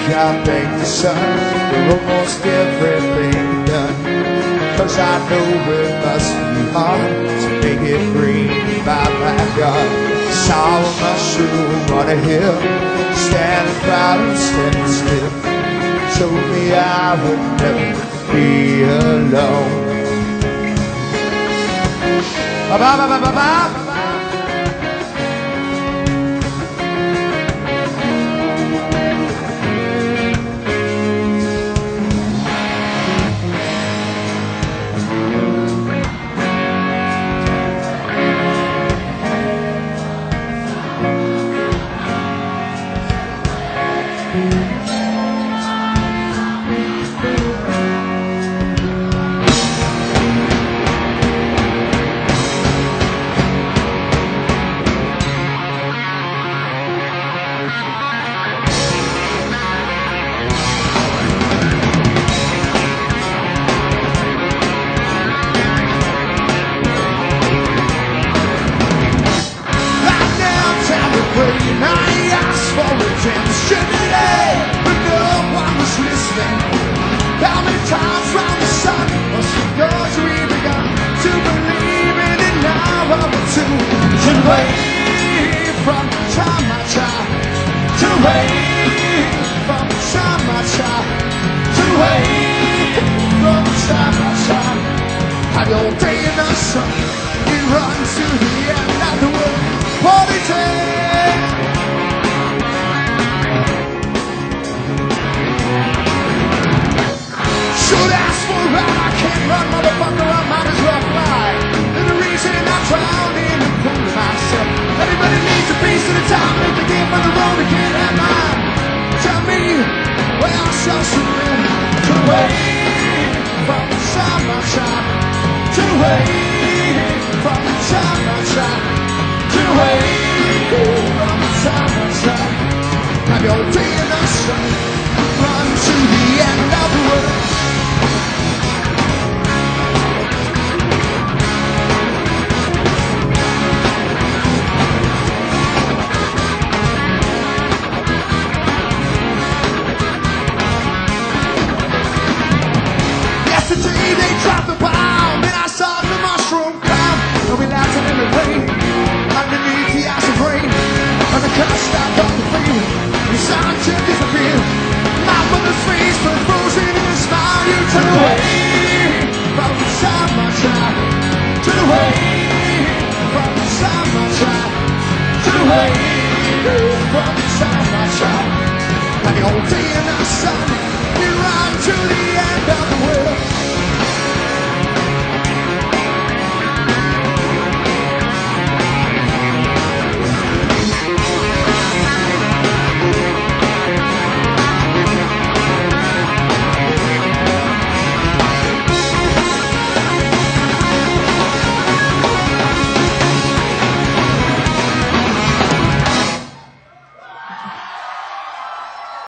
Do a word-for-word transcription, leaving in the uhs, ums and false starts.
I thank the sun for almost everything done, 'cause I know it must be hard to make it green by my God. Saw a mushroom on a hill, standing proud and standing still, told me I would never be alone. Ba ba ba ba ba ba. From the sun, and the old day in the sun.